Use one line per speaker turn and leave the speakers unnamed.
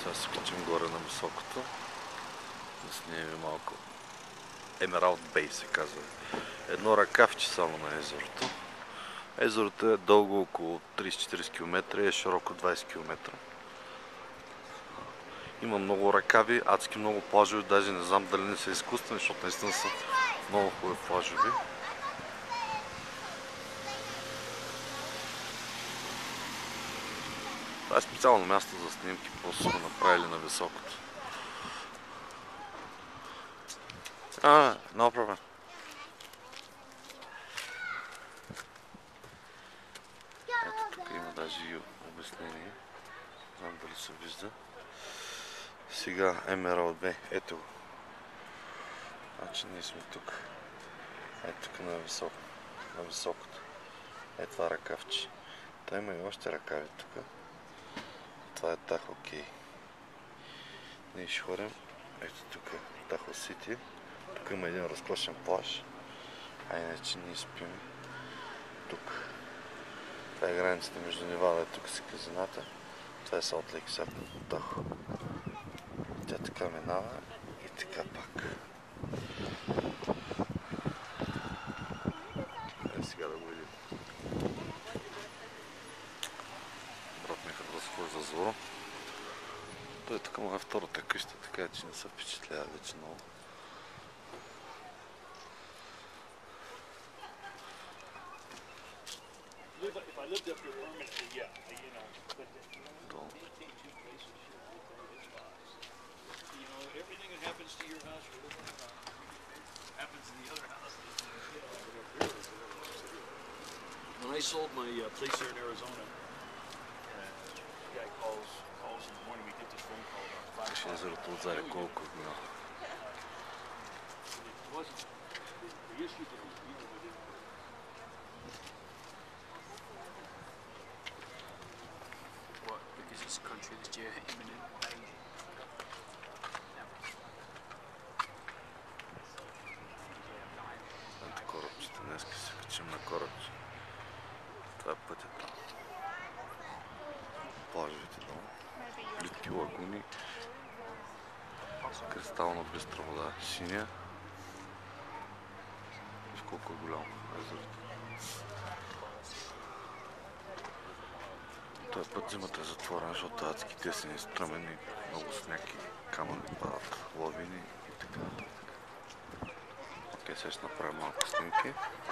Сега се качим горе на високото. Да снимем малко. Емералд Бей се казва. Едно ръкавче само на езерото. Езерото е дълго около 30-40 км и е широко 20 км. Има много ръкави, адски много плажове, даже не знам дали не са изкуствени, защото наистина са много хубави плажове. Това е специално място за снимки, просто са го направили на високото. No problem. Ето тук има даже и обяснение. Не знам дали се вижда. Сега Емералд Бей, ето го. Значи ние сме тук. Ето тук на високото. Ето това ръкавче. Та има и още ръкави тук. Това е Тахо Кей. Ние ще ходим. Ето тук Тахо Сити. Тук има един разкошен плаж. А иначе ние спим тук. Това е границата между Невада и тук си казината. Това е Солт Лейк Тахо. Тя така минава и така пак. Сега да го видим. Брат ми като разходи за Зоро. Той е тук моя втората къща, така че не се впечатлява вече много.
When I sold my place here in Arizona, the guy calls in the morning, we get this phone call about 5 o'clock.
Езерото отзади колко е голямо.
What? Because it's a country that's imminent danger.
Ето корабчета, днес се качим на корабче. Това е пътя там. Плажовете долу. Плитки лагуни. Кристална бистра вода, синя. Виж колко е голямо езерото. Този път зимата е затворен, защото адски тесен и стръмен и много сняг и камъни падат, лавини и така нататък. Окей, сега ще направим малко снимки.